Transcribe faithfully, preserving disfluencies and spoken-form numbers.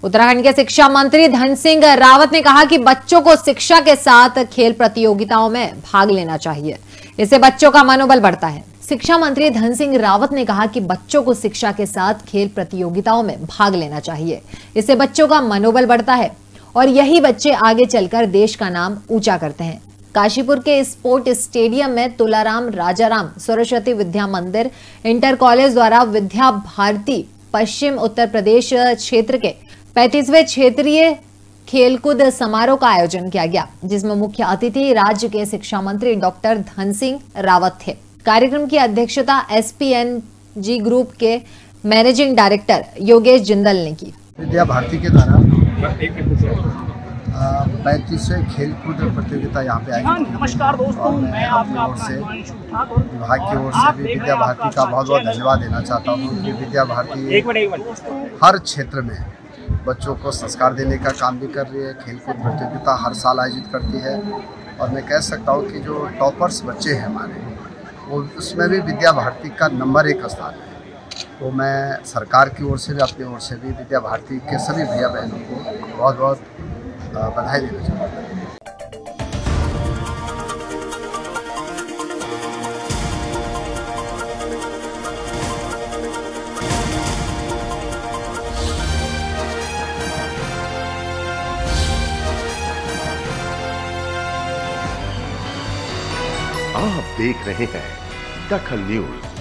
उत्तराखंड के शिक्षा मंत्री धन सिंह रावत ने कहा कि बच्चों को शिक्षा के साथ खेल प्रतियोगिताओं में भाग लेना चाहिए, इससे बच्चों का मनोबल बढ़ता है। शिक्षा मंत्री धन सिंह रावत ने कहा कि बच्चों को शिक्षा के साथ खेल प्रतियोगिताओं में भाग लेना चाहिए, इससे बच्चों का मनोबल बढ़ता है और यही बच्चे आगे चलकर देश का नाम ऊंचा करते हैं। काशीपुर के स्पोर्ट स्टेडियम में तुलाराम राजाराम सरस्वती विद्या मंदिर इंटर कॉलेज द्वारा विद्या भारती पश्चिम उत्तर प्रदेश क्षेत्र के पैंतीसवें क्षेत्रीय खेलकूद समारोह का आयोजन किया गया, जिसमें मुख्य अतिथि राज्य के शिक्षा मंत्री डॉक्टर धन सिंह रावत थे। कार्यक्रम की अध्यक्षता एसपीएनजी ग्रुप के मैनेजिंग डायरेक्टर योगेश जिंदल ने की। विद्या भारती के द्वारा पैंतीसवें खेलकूद प्रतियोगिता यहाँ पे आई। नमस्कार दोस्तों, मैं आपकी ओर से विभाग की ओर से भी विद्या भारती का बहुत बहुत धन्यवाद देना चाहता हूँ कि विद्या भारती हर क्षेत्र में बच्चों को संस्कार देने का काम भी कर रही है। खेलकूद प्रतियोगिता हर साल आयोजित करती है और मैं कह सकता हूँ कि जो टॉपर्स बच्चे हैं हमारे, वो उसमें भी विद्या भारती का नंबर एक स्थान है। तो मैं सरकार की ओर से भी अपनी ओर से भी विद्या भारती के सभी भैया बहनों को बहुत बहुत बधाई देना चाहता हूँ। आप देख रहे हैं दखल न्यूज।